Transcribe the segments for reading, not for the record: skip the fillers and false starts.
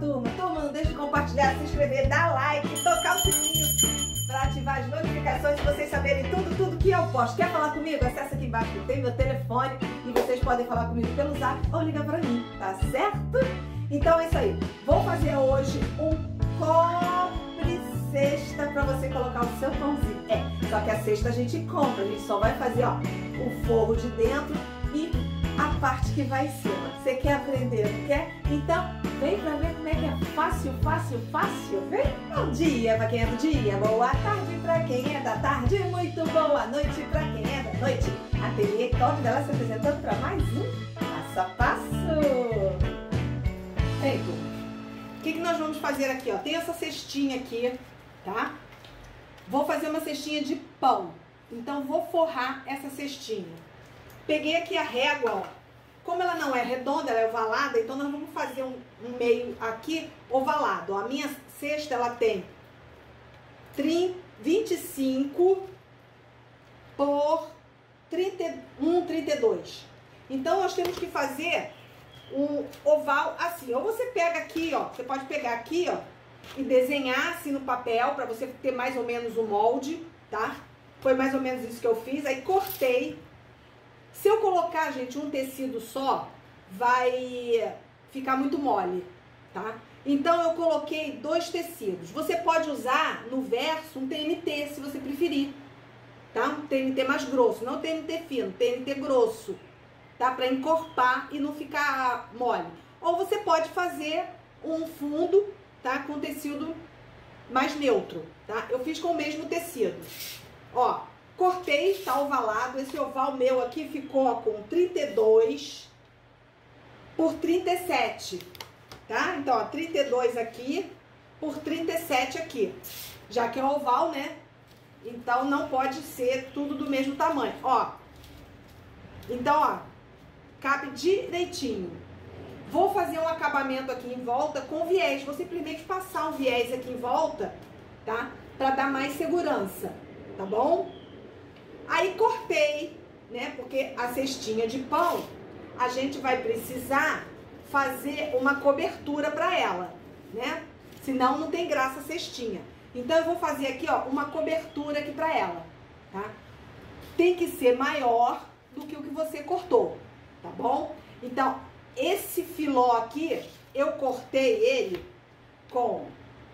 turma? Turma, não deixe de compartilhar, se inscrever, dar like, tocar o sininho para ativar as notificações e vocês saberem tudo que eu posto. Quer falar comigo? Acesse aqui embaixo que tem meu telefone e vocês podem falar comigo pelo zap ou ligar para mim, tá certo? Então é isso aí. Vou fazer hoje um cobre-cesta para você colocar o seu pãozinho. Só que a cesta a gente compra, a gente só vai fazer, ó, o forro de dentro e a parte que vai em cima. Você quer aprender, não quer? Então, vem pra ver como é que é fácil. Vem! Bom dia pra quem é do dia, boa tarde pra quem é da tarde, muito boa noite pra quem é da noite. Ateliê Cobre dela se apresentando pra mais um Passo a Passo. Ei, turma, o que nós vamos fazer aqui, ó? Tem essa cestinha aqui, tá? Vou fazer uma cestinha de pão, então vou forrar essa cestinha. Peguei aqui a régua, ó. Como ela não é redonda, ela é ovalada, então nós vamos fazer um meio aqui ovalado. Ó, a minha cesta, ela tem 25 por 31, 32. Então nós temos que fazer um oval assim. Ou você pega aqui, ó, você pode pegar aqui, ó, e desenhar assim no papel, para você ter mais ou menos o molde, tá? Foi mais ou menos isso que eu fiz. Aí cortei. Se eu colocar, gente, um tecido só, vai ficar muito mole, tá? Então eu coloquei 2 tecidos. Você pode usar no verso um TNT, se você preferir, tá? Um TNT mais grosso, não TNT fino, TNT grosso, tá? Pra encorpar e não ficar mole. Ou você pode fazer um fundo, tá? Com tecido mais neutro, tá? Eu fiz com o mesmo tecido. Ó, cortei, tá ovalado. Esse oval meu aqui ficou com 32 por 37, tá? Então, ó, 32 aqui por 37 aqui. Já que é oval, né? Então, não pode ser tudo do mesmo tamanho, ó. Então, ó, cabe direitinho. Vou fazer um acabamento aqui em volta com viés. Vou simplesmente passar um viés aqui em volta, tá? Pra dar mais segurança, tá bom? Aí cortei, né? Porque a cestinha de pão, a gente vai precisar fazer uma cobertura para ela, né? Senão não tem graça a cestinha. Então eu vou fazer aqui, ó, uma cobertura aqui para ela, tá? Tem que ser maior do que o que você cortou, tá bom? Então, esse filó aqui, eu cortei ele com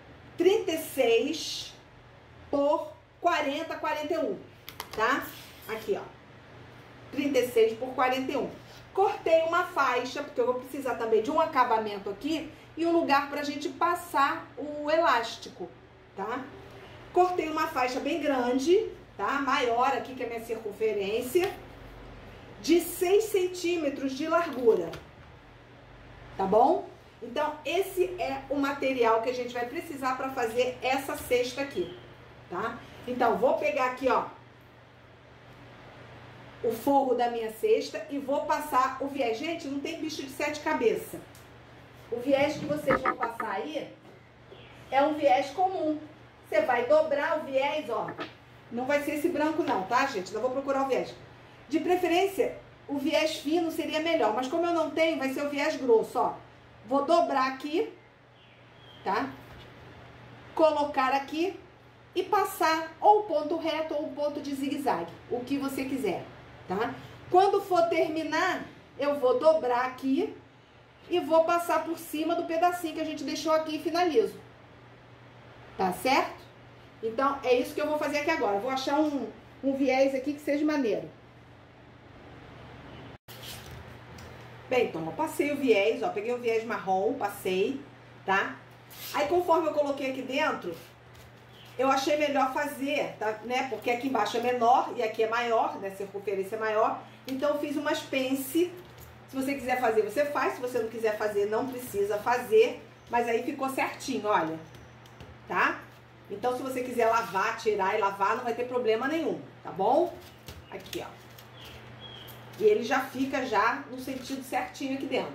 36 por 40, 41. Tá? Aqui, ó. 36 por 41. Cortei uma faixa, porque eu vou precisar também de um acabamento aqui e um lugar pra gente passar o elástico, tá? Cortei uma faixa bem grande, tá? Maior aqui que a minha circunferência, de 6 centímetros de largura, tá bom? Então, esse é o material que a gente vai precisar pra fazer essa cesta aqui, tá? Então, vou pegar aqui, ó, o forro da minha cesta e vou passar o viés. Gente, não tem bicho de 7 cabeças. O viés que vocês vão passar aí é um viés comum. Você vai dobrar o viés, ó. Não vai ser esse branco não, tá, gente? Ainda vou procurar o viés. De preferência, o viés fino seria melhor, mas como eu não tenho, vai ser o viés grosso, ó. Vou dobrar aqui, tá? Colocar aqui e passar ou ponto reto ou ponto de zigue-zague, o que você quiser. Tá? Quando for terminar, eu vou dobrar aqui e vou passar por cima do pedacinho que a gente deixou aqui e finalizo. Tá certo? Então, é isso que eu vou fazer aqui agora. Vou achar um viés aqui que seja maneiro. Bem, então, eu passei o viés, ó. Peguei o viés marrom, passei, tá? Aí, conforme eu coloquei aqui dentro, eu achei melhor fazer, tá, né? Porque aqui embaixo é menor e aqui é maior, né? Circunferência é maior. Então eu fiz umas pence. Se você quiser fazer, você faz. Se você não quiser fazer, não precisa fazer. Mas aí ficou certinho, olha. Tá? Então se você quiser lavar, tirar e lavar, não vai ter problema nenhum, tá bom? Aqui, ó. E ele já fica já no sentido certinho aqui dentro.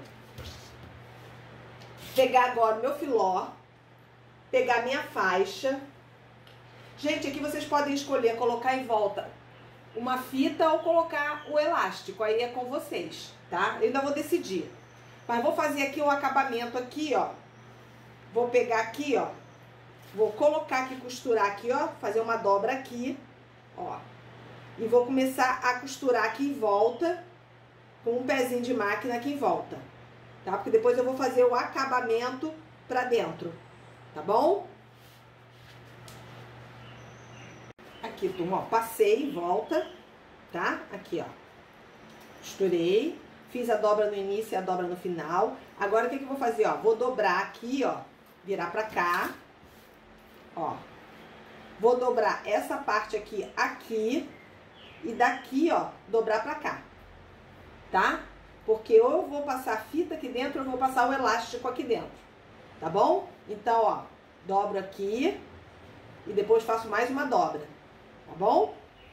Pegar agora o meu filó. Pegar minha faixa. Gente, aqui vocês podem escolher colocar em volta uma fita ou colocar o elástico. Aí é com vocês, tá? Eu ainda vou decidir. Mas vou fazer aqui o acabamento aqui, ó. vou pegar aqui, ó. Vou colocar aqui, costurar aqui, ó. Fazer uma dobra aqui, ó. E vou começar a costurar aqui em volta, com um pezinho de máquina aqui em volta, tá? Porque depois eu vou fazer o acabamento pra dentro, tá bom? Aqui, turma, ó, passei em volta, tá? Aqui, ó. Costurei, fiz a dobra no início e a dobra no final. Agora, o que que eu vou fazer, ó? Vou dobrar aqui, ó, virar pra cá, ó. Vou dobrar essa parte aqui, e daqui, ó, dobrar pra cá, tá? Porque ou eu vou passar a fita aqui dentro, ou eu vou passar o elástico aqui dentro, tá bom? Então, ó, dobro aqui e depois faço mais uma dobra, tá bom?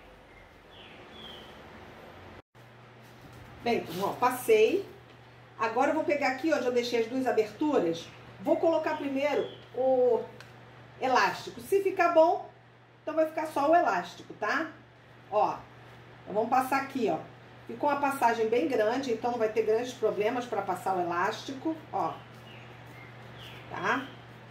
Bem, então, ó, passei. Agora eu vou pegar aqui, onde eu deixei as duas aberturas, vou colocar primeiro o elástico. Se ficar bom, então vai ficar só o elástico, tá? Ó, então vamos passar aqui, ó. Ficou uma passagem bem grande, então não vai ter grandes problemas para passar o elástico, ó. Tá?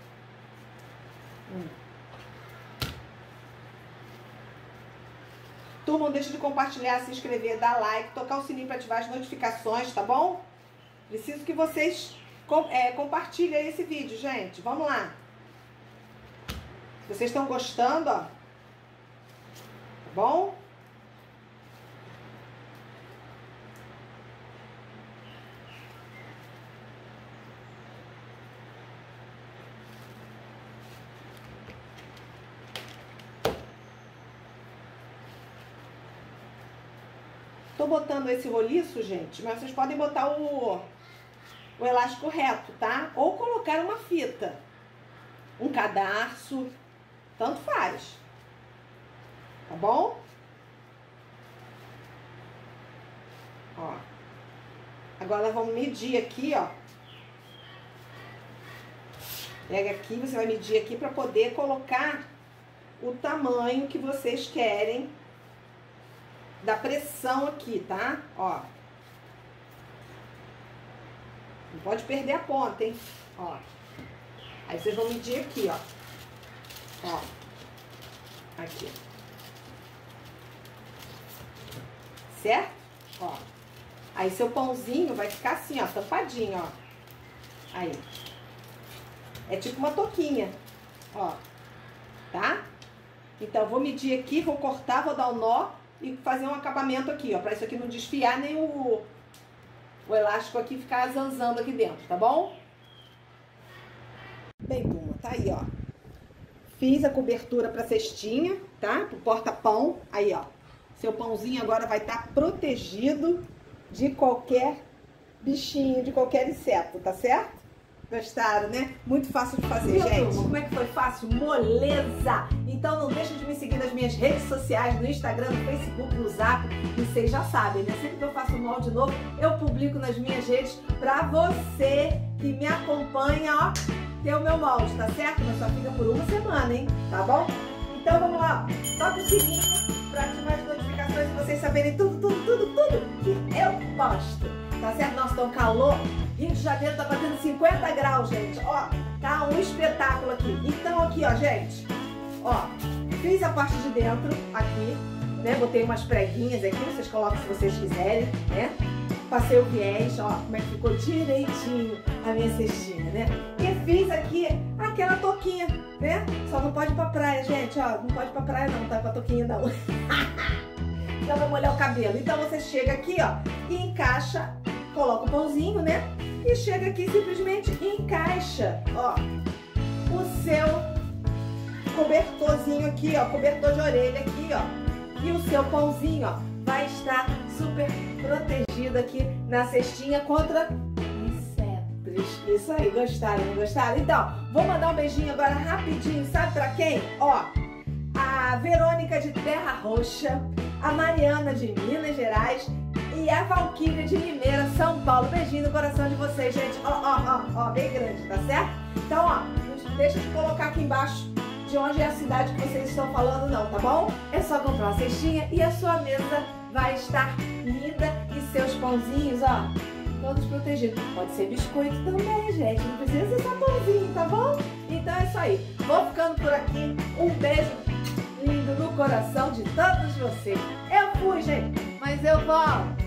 Turma, não deixa de compartilhar, se inscrever, dar like, tocar o sininho para ativar as notificações, tá bom? Preciso que vocês compartilhem esse vídeo, gente. Vamos lá. Se vocês estão gostando, ó. Tá bom? Tô botando esse roliço, gente, mas vocês podem botar o elástico reto, tá? Ou colocar uma fita, um cadarço, tanto faz, tá bom? Ó, agora nós vamos medir aqui, ó. Pega aqui, você vai medir aqui para poder colocar o tamanho que vocês querem da pressão aqui, tá? Ó. Não pode perder a ponta, hein? Ó. Aí vocês vão medir aqui, ó. Ó. Aqui. Certo? Ó. Aí seu pãozinho vai ficar assim, ó, tampadinho, ó. Aí. É tipo uma touquinha, ó. Tá? Então, vou medir aqui, vou cortar, vou dar um nó e fazer um acabamento aqui, ó, pra isso aqui não desfiar nem o elástico aqui ficar zanzando aqui dentro, tá bom? Bem, turma, tá aí, ó. Fiz a cobertura pra cestinha, tá? Pro porta-pão. Aí, ó. Seu pãozinho agora vai estar protegido de qualquer bichinho, de qualquer inseto, tá certo? Gostaram, né? Muito fácil de fazer, gente. Turma, como é que foi fácil? Moleza! Então não deixa de me seguir nas minhas redes sociais, no Instagram, no Facebook, no Zap. E vocês já sabem, né? Sempre que eu faço um molde novo, eu publico nas minhas redes pra você que me acompanha, ó, ter o meu molde, tá certo? Mas só fica por uma semana, hein? Tá bom? Então vamos lá, ó. Toca o sininho pra ativar as notificações e vocês saberem tudo que eu posto. Tá certo? Nossa, tá um calor. Rio de Janeiro tá batendo 50 graus, gente. Ó, tá um espetáculo aqui. Então aqui, ó, gente. Ó, fiz a parte de dentro aqui, né? Botei umas preguinhas aqui, vocês colocam se vocês quiserem, né? Passei o viés, ó, como é que ficou direitinho a minha cestinha, né? E fiz aqui aquela touquinha, né? Só não pode ir pra praia, gente, ó. Não pode ir pra praia não, tá com a touquinha não. Então vai molhar o cabelo. Então você chega aqui, ó, e encaixa, coloca o pãozinho, né? E chega aqui simplesmente e encaixa, ó, o seu cobertorzinho aqui, ó, cobertor de orelha aqui, ó. E o seu pãozinho, ó, vai estar super protegido aqui na cestinha contra insetos. Isso aí, gostaram, não gostaram? Então, vou mandar um beijinho agora rapidinho, sabe pra quem? Ó, a Verônica de Terra Roxa, a Mariana de Minas Gerais e a Valquíria de Limeira, São Paulo. Beijinho no coração de vocês, gente. Ó, bem grande, tá certo? Então, ó, não deixa de colocar aqui embaixo de onde é a cidade que vocês estão falando não, tá bom? É só comprar uma cestinha e a sua mesa vai estar linda e seus pãozinhos, ó, todos protegidos. Pode ser biscoito também, gente. Não precisa ser só pãozinho, tá bom? Então é isso aí. Vou ficando por aqui. Um beijo lindo no coração de todos vocês. Eu fui, gente, mas eu volto.